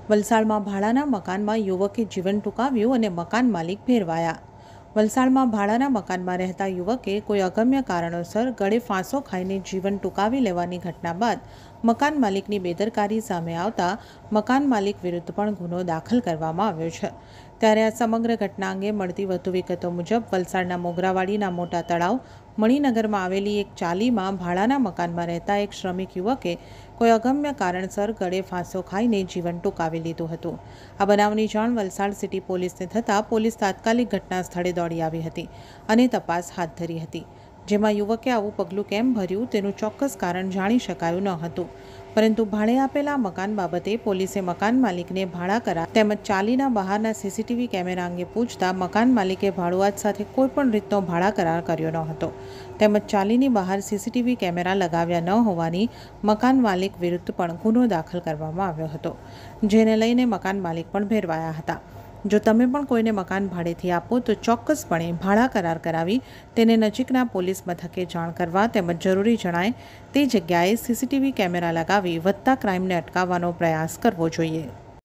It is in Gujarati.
વલસાડમાં ભાડાના મકાનમાં યુવકે જીવન ટૂંકાવ્યું અને મકાન માલિક ભેરવાયા। વલસાડમાં ભાડાના મકાનમાં રહેતા યુવકે કોઈ અગમ્ય કારણોસર ગળે ફાંસો ખાઈને જીવન ટૂંકાવી લેવાની ઘટના બાદ મકાન માલિકની બેદરકારી સામે આવતા મકાન માલિક વિરુદ્ધ પણ ગુનો દાખલ કરવામાં આવ્યો છે। ત્યારે આ સમગ્ર ઘટના અંગે મળતી વધુ વિગતો મુજબ વલસાડના મોગરાવાડીના મોટા તળાવ મણિનગરમાં આવેલી એક ચાલીમાં ભાડાના મકાનમાં રહેતા એક શ્રમિક યુવકે કોઈ અગમ્ય કારણસર ગળે ફાંસો ખાઈને જીવન ટૂંકાવી લીધું હતું। આ બનાવની જાણ વલસાડ સિટી પોલીસને થતાં પોલીસ તાત્કાલિક ઘટના સ્થળે દોડી આવી હતી અને તપાસ હાથ ધરી હતી, જેમાં યુવકે આવું પગલું કેમ ભર્યું તેનું ચોક્કસ કારણ જાણી શકાયું ન હતું, પરંતુ ભાડે આપેલા મકાન બાબતે પોલીસે મકાન માલિકને ભાડા કરાર તેમજ ચાલીના બહારના સીસીટીવી કેમેરા અંગે પૂછતા મકાન માલિકે ભાડુઆત સાથે કોઈપણ રીતનો ભાડા કરાર કર્યો ન હતો તેમજ ચાલીની બહાર સીસીટીવી કેમેરા લગાવ્યા ન હોવાની મકાન માલિક વિરુદ્ધ પણ ગુનો દાખલ કરવામાં આવ્યો હતો, જેને લઈને મકાન માલિક પણ ભેરવાયા હતા। જો તમે પણ કોઈને મકાન ભાડેથી આપો તો ચોક્કસપણે ભાડા કરાર કરાવી તેને નજીકના પોલીસ મથકે જાણ કરવા તેમજ જરૂરી જણાય તે જગ્યાએ સીસીટીવી કેમેરા લગાવી વધતા ક્રાઇમને અટકાવવાનો પ્રયાસ કરવો જોઈએ।